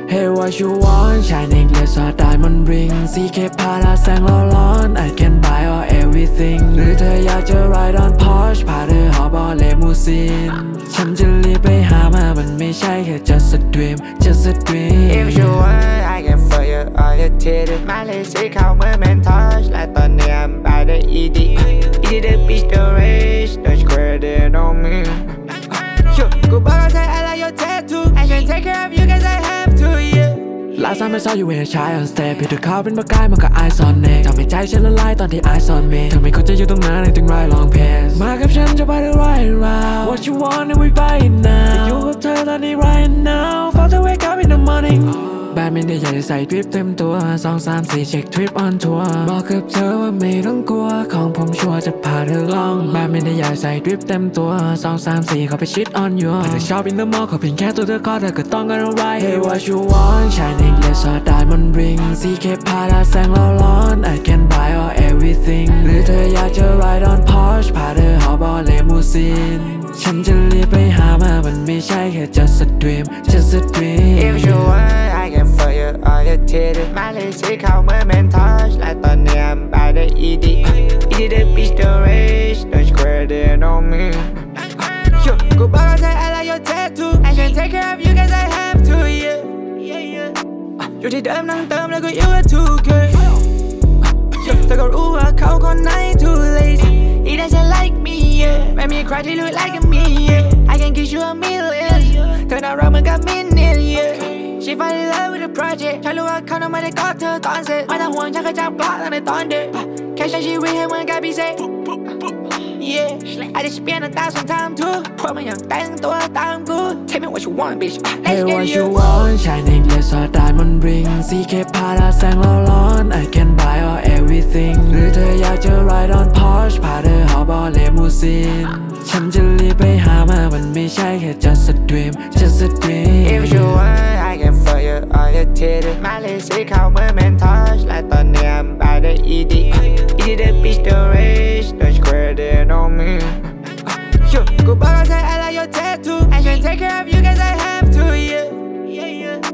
Hey what you want shine necklace or diamond ring CK พาราแสงร้อน I can buy all everything หรือเธออยากจะ ride on Porsche พาเธอหอบอเลมูซีนฉันจะรีบไปหามามันไม่ใช่แค่ just a dream just a dream If you want I can fuck you all your titties มาเลยสีขาวเหมือน Mentos และตอนนี้ I'm by the ED the bitch the rage don't credit on meกูบอกว่าเธอ I like your tattoo I can take care of you cause I have to yeah Last time I saw you in a shy on stage ผิดขาวเป็นประกายมันก็ eyes on me ทำให้ใจฉันละลายตอนที่ eyes on me ทำให้คนจะอยู่ตรงนั้นถึง right long pace มากับฉันจะไปได้ right around What you want and we buy it now อยู่กับเธอตอนนี้ right now Fall to wake up in the morning แบรนด์ไม่ได้อยากจะใส่ทริปเต็มตัว2 3 4เช็คทริป on tour บอกกับเธอว่าไม่ต้องกลัวของผมชัวร์จะพาเธอลองแบรนด์ไม่ได้อยากใส่ทริปเต็มตัว2 3 4เขาไปชิด on you เธอชอบin the mall เขาเพียงแค่ตัวเธอก็เธอก็ต้องการ alright Hey what you want shine necklace or diamond ring CK พาราแสงร้อน I can buy all everything หรือเธออยากจะ ride on Porsche พาเธอหอบอเลมูซีนฉันจะรีบไปหามามันไม่ใช่แค่ just a dream just a dream If you want I can fuck you all your titties มาเลยสีขาวเหมือน Mentos และตอนนี้ I'm by the ED the bitch the rage don't credit on me กูบอกว่าเธอ I like your tattoo I can take care of you cause I have to yeah อยู่ที่เดิมนั่งเติมแล้วก็อยู่กับ 2K เธอก็รู้ว่าเขาคนไหน too lazy He doesn't like me yeah ไม่มีใครที่ look like me yeah I can give you a million เธอน่ารักเหมือนกับ Minion yeah She fall in love with the project ฉันรู้ว่าเขาน่ะไม่ได้กอดเธอตอนเสร็จไม่ต้องห่วงฉันก็จะปลอดตั้งแต่ตอนเด็กแค่ใช้ชีวิตให้เหมือนกับพิเศษ Yeah I just spend 1,000 times too พวกมันยังแต่งตัวตามกู Tell me what you want bitch Hey what you want shine necklace or diamond ring CK พาราแสงร้อน I can buy all everything หรือเธออยากจะ ride on Porsche พาเธอหอบอเลมูซีนฉันจะรีบไปหามามันไม่ใช่แค่ just a dream just a dream If you want I can fuck you all your titties มาเลยสีขาวเหมือน Mentos และตอนนี้ I'm by the ED the bitch the rage don't credit on me กูบอกว่าเธอ I like your tattoo I can take care of you cause I have to yeah